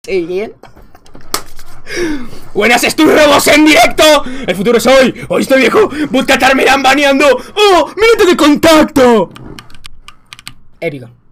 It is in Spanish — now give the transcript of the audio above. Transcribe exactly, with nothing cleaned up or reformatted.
Sí, bien. Buenas, estos robos en directo. El futuro es hoy. Hoy estoy viejo. Bootcatar me irán baneando. ¡Oh! ¡Minuto de contacto! Épico.